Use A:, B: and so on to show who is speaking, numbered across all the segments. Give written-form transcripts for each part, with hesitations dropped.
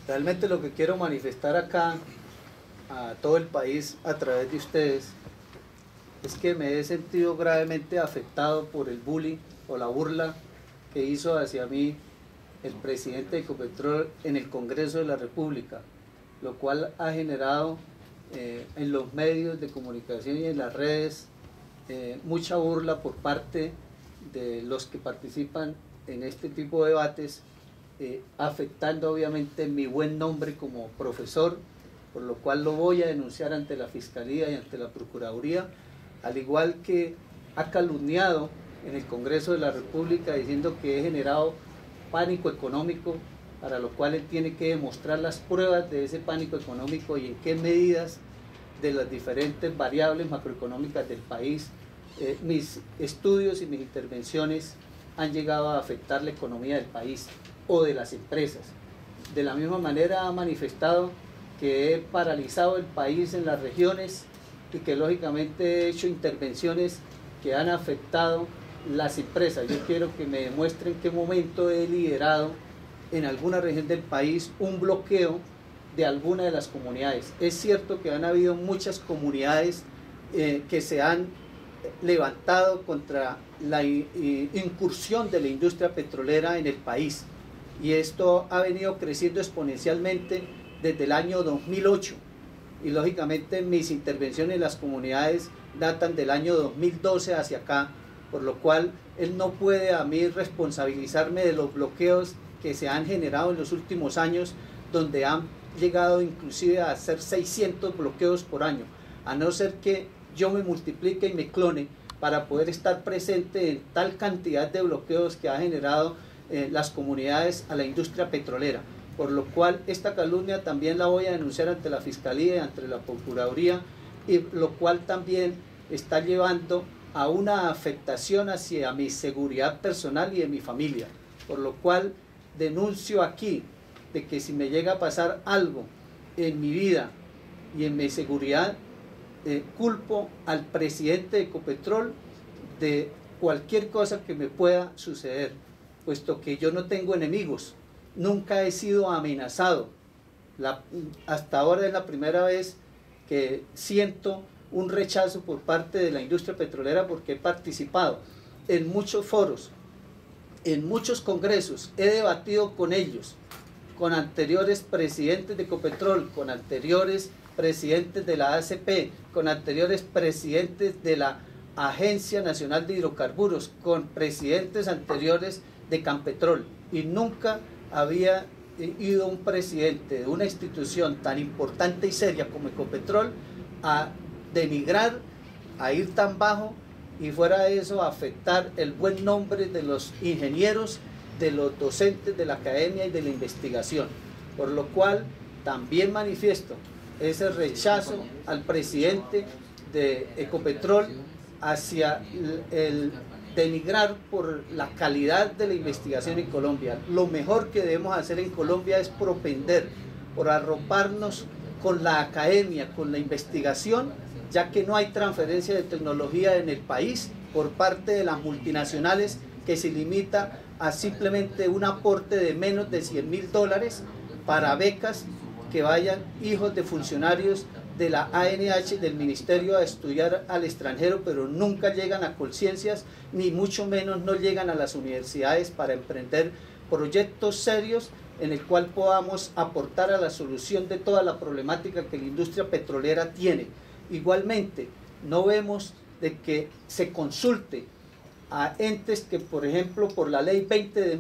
A: Realmente lo que quiero manifestar acá a todo el país a través de ustedes es que me he sentido gravemente afectado por el bullying o la burla que hizo hacia mí el presidente de Ecopetrol en el Congreso de la República, lo cual ha generado en los medios de comunicación y en las redes mucha burla por parte de los que participan en este tipo de debates, afectando obviamente mi buen nombre como profesor, por lo cual lo voy a denunciar ante la Fiscalía y ante la Procuraduría, al igual que ha calumniado en el Congreso de la República diciendo que he generado pánico económico, para lo cual él tiene que demostrar las pruebas de ese pánico económico y en qué medidas de las diferentes variables macroeconómicas del país mis estudios y mis intervenciones han llegado a afectar la economía del país o de las empresas. De la misma manera ha manifestado que he paralizado el país en las regiones y que lógicamente he hecho intervenciones que han afectado las empresas. Yo quiero que me demuestren en qué momento he liderado en alguna región del país un bloqueo de alguna de las comunidades. Es cierto que han habido muchas comunidades que se han levantado contra la incursión de la industria petrolera en el país, y esto ha venido creciendo exponencialmente desde el año 2008, y lógicamente mis intervenciones en las comunidades datan del año 2012 hacia acá, por lo cual él no puede a mí responsabilizarme de los bloqueos que se han generado en los últimos años, donde han llegado inclusive a hacer 600 bloqueos por año, a no ser que yo me multiplique y me clone para poder estar presente en tal cantidad de bloqueos que ha generado las comunidades a la industria petrolera. Por lo cual esta calumnia también la voy a denunciar ante la Fiscalía y ante la Procuraduría, y lo cual también está llevando a una afectación hacia mi seguridad personal y de mi familia. Por lo cual denuncio aquí de que si me llega a pasar algo en mi vida y en mi seguridad, culpo al presidente de Ecopetrol de cualquier cosa que me pueda suceder, puesto que yo no tengo enemigos, nunca he sido amenazado. Hasta ahora es la primera vez que siento un rechazo por parte de la industria petrolera, porque he participado en muchos foros, en muchos congresos, he debatido con ellos, con anteriores presidentes de Ecopetrol, con anteriores presidentes de la ACP, con anteriores presidentes de la Agencia Nacional de Hidrocarburos, con presidentes anteriores de Campetrol, y nunca había ido un presidente de una institución tan importante y seria como Ecopetrol a denigrar, a ir tan bajo, y fuera de eso a afectar el buen nombre de los ingenieros, de los docentes de la academia y de la investigación. Por lo cual también manifiesto ese rechazo al presidente de Ecopetrol hacia el denigrar por la calidad de la investigación en Colombia. Lo mejor que debemos hacer en Colombia es propender por arroparnos con la academia, con la investigación, ya que no hay transferencia de tecnología en el país por parte de las multinacionales, que se limita a simplemente un aporte de menos de $100.000 para becas que vayan hijos de funcionarios de la ANH, del ministerio, a estudiar al extranjero, pero nunca llegan a conciencias, ni mucho menos no llegan a las universidades para emprender proyectos serios en el cual podamos aportar a la solución de toda la problemática que la industria petrolera tiene. Igualmente, no vemos de que se consulte a entes que, por ejemplo, por la ley 20 de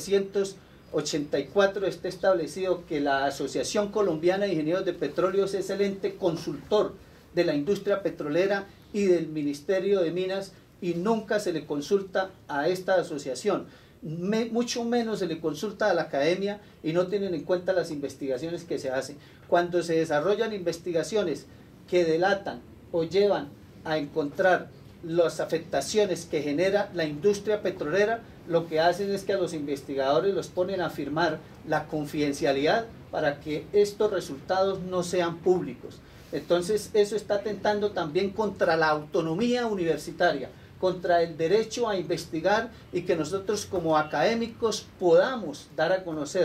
A: 1984 está establecido que la Asociación Colombiana de Ingenieros de Petróleos es el ente consultor de la industria petrolera y del Ministerio de Minas, y nunca se le consulta a esta asociación, mucho menos se le consulta a la academia, y no tienen en cuenta las investigaciones que se hacen. Cuando se desarrollan investigaciones que delatan o llevan a encontrar las afectaciones que genera la industria petrolera, lo que hacen es que a los investigadores los ponen a firmar la confidencialidad para que estos resultados no sean públicos. Entonces eso está atentando también contra la autonomía universitaria, contra el derecho a investigar, y que nosotros como académicos podamos dar a conocer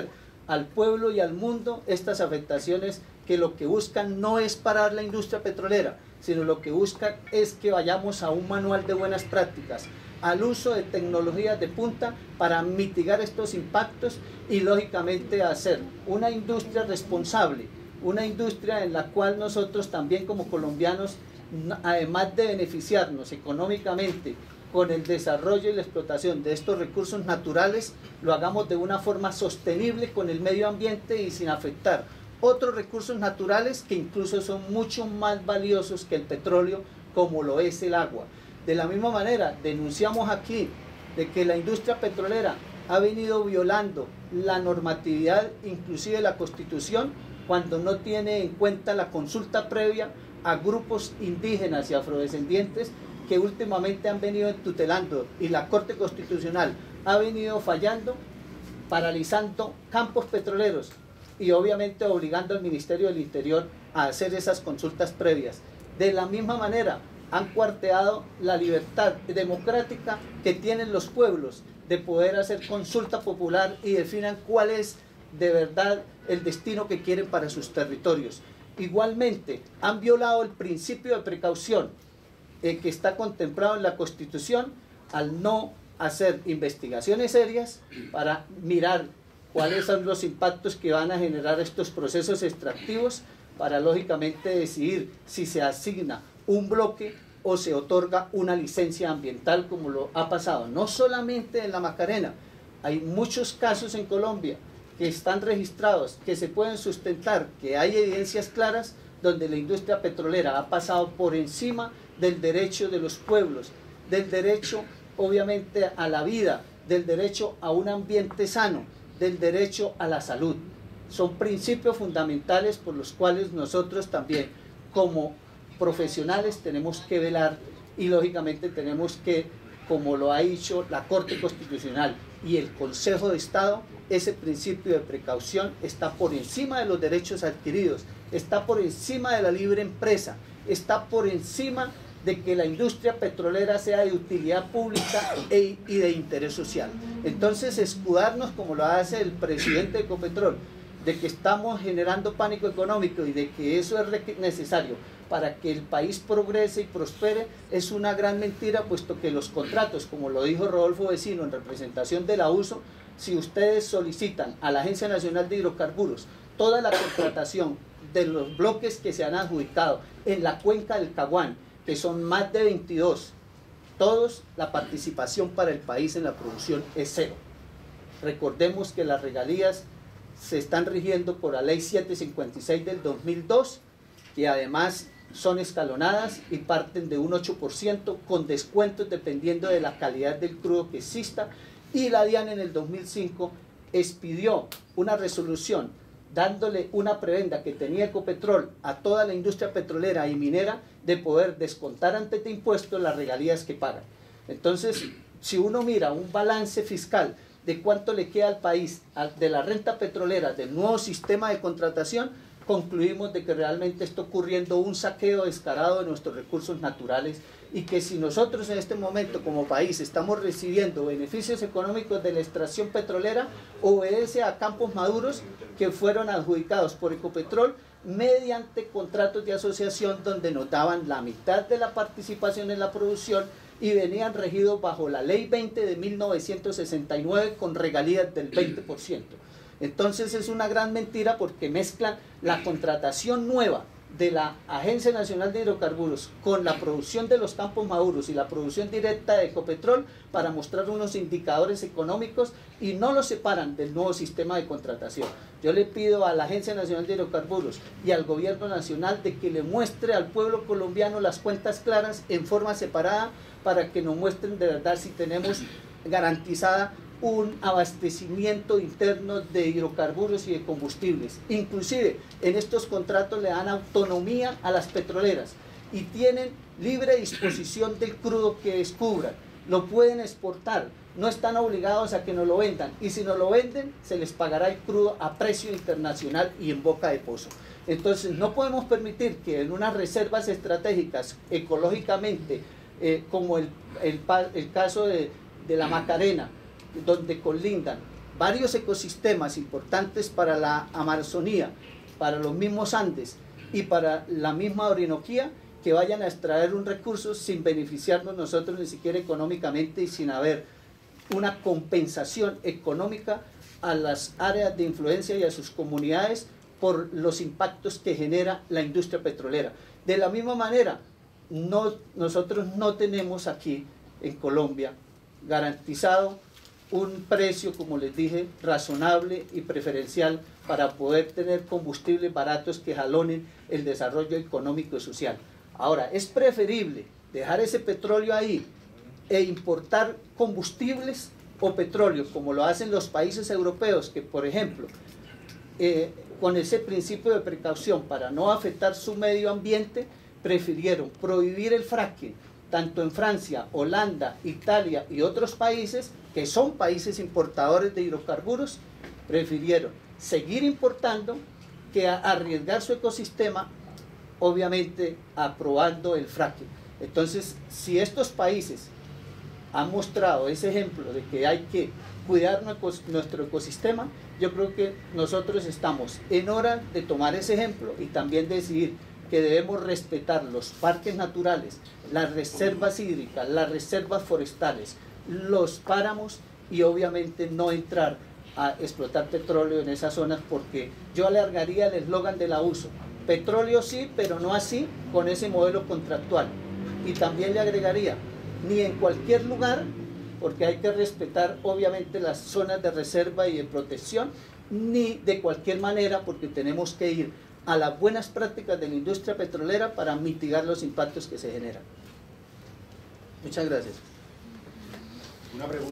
A: al pueblo y al mundo estas afectaciones que lo que buscan no es parar la industria petrolera, sino lo que buscan es que vayamos a un manual de buenas prácticas, al uso de tecnologías de punta para mitigar estos impactos y lógicamente hacer una industria responsable, una industria en la cual nosotros también como colombianos, además de beneficiarnos económicamente con el desarrollo y la explotación de estos recursos naturales, lo hagamos de una forma sostenible con el medio ambiente y sin afectar otros recursos naturales que incluso son mucho más valiosos que el petróleo, como lo es el agua. De la misma manera, denunciamos aquí de que la industria petrolera ha venido violando la normatividad, inclusive la Constitución, cuando no tiene en cuenta la consulta previa a grupos indígenas y afrodescendientes que últimamente han venido tutelando, y la Corte Constitucional ha venido fallando, paralizando campos petroleros y obviamente obligando al Ministerio del Interior a hacer esas consultas previas. De la misma manera, han cuarteado la libertad democrática que tienen los pueblos de poder hacer consulta popular y definan cuál es de verdad el destino que quieren para sus territorios. Igualmente, han violado el principio de precaución que está contemplado en la Constitución al no hacer investigaciones serias para mirar cuáles son los impactos que van a generar estos procesos extractivos, para lógicamente decidir si se asigna un bloque o se otorga una licencia ambiental, como lo ha pasado no solamente en la Macarena. Hay muchos casos en Colombia que están registrados, que se pueden sustentar, que hay evidencias claras donde la industria petrolera ha pasado por encima del derecho de los pueblos, del derecho obviamente a la vida, del derecho a un ambiente sano, del derecho a la salud. Son principios fundamentales por los cuales nosotros también como profesionales tenemos que velar, y lógicamente tenemos que, como lo ha dicho la Corte Constitucional y el Consejo de Estado, ese principio de precaución está por encima de los derechos adquiridos, está por encima de la libre empresa, está por encima de que la industria petrolera sea de utilidad pública y de interés social. Entonces, escudarnos como lo hace el presidente de Ecopetrol, de que estamos generando pánico económico y de que eso es necesario para que el país progrese y prospere, es una gran mentira, puesto que los contratos, como lo dijo Rodolfo Vecino en representación de la USO, si ustedes solicitan a la Agencia Nacional de Hidrocarburos toda la contratación de los bloques que se han adjudicado en la cuenca del Caguán, que son más de 22, todos, la participación para el país en la producción es cero. Recordemos que las regalías se están rigiendo por la Ley 756 del 2002, que además son escalonadas y parten de un 8% con descuentos dependiendo de la calidad del crudo que exista, y la DIAN en el 2005 expidió una resolución dándole una prebenda que tenía Ecopetrol a toda la industria petrolera y minera de poder descontar ante este impuesto las regalías que pagan. Entonces, si uno mira un balance fiscal de cuánto le queda al país de la renta petrolera, del nuevo sistema de contratación, concluimos de que realmente está ocurriendo un saqueo descarado de nuestros recursos naturales, y que si nosotros en este momento como país estamos recibiendo beneficios económicos de la extracción petrolera, obedece a campos maduros que fueron adjudicados por Ecopetrol mediante contratos de asociación donde nos daban la mitad de la participación en la producción y venían regidos bajo la Ley 20 de 1969 con regalías del 20%. Entonces es una gran mentira, porque mezclan la contratación nueva de la Agencia Nacional de Hidrocarburos con la producción de los campos maduros y la producción directa de Ecopetrol para mostrar unos indicadores económicos, y no los separan del nuevo sistema de contratación. Yo le pido a la Agencia Nacional de Hidrocarburos y al Gobierno Nacional de que le muestre al pueblo colombiano las cuentas claras en forma separada, para que nos muestren de verdad si tenemos garantizada un abastecimiento interno de hidrocarburos y de combustibles. Inclusive en estos contratos le dan autonomía a las petroleras y tienen libre disposición del crudo que descubran, lo pueden exportar, no están obligados a que nos lo vendan, y si nos lo venden se les pagará el crudo a precio internacional y en boca de pozo. Entonces no podemos permitir que en unas reservas estratégicas ecológicamente como el caso de la Macarena, donde colindan varios ecosistemas importantes para la Amazonía, para los mismos Andes y para la misma Orinoquía, que vayan a extraer un recurso sin beneficiarnos nosotros ni siquiera económicamente y sin haber una compensación económica a las áreas de influencia y a sus comunidades por los impactos que genera la industria petrolera. De la misma manera, nosotros no tenemos aquí en Colombia garantizado un precio, como les dije, razonable y preferencial para poder tener combustibles baratos que jalonen el desarrollo económico y social. Ahora, es preferible dejar ese petróleo ahí e importar combustibles o petróleo, como lo hacen los países europeos, que por ejemplo, con ese principio de precaución para no afectar su medio ambiente, prefirieron prohibir el fracking, tanto en Francia, Holanda, Italia y otros países, que son países importadores de hidrocarburos, prefirieron seguir importando que arriesgar su ecosistema, obviamente aprobando el fracking. Entonces, si estos países han mostrado ese ejemplo de que hay que cuidar nuestro ecosistema, yo creo que nosotros estamos en hora de tomar ese ejemplo y también decidir que debemos respetar los parques naturales, las reservas hídricas, las reservas forestales, los páramos y obviamente no entrar a explotar petróleo en esas zonas, porque yo alargaría el eslogan de la USO: petróleo sí, pero no así, con ese modelo contractual. Y también le agregaría, ni en cualquier lugar, porque hay que respetar obviamente las zonas de reserva y de protección, ni de cualquier manera, porque tenemos que ir a las buenas prácticas de la industria petrolera para mitigar los impactos que se generan. Muchas gracias.
B: Una pregunta.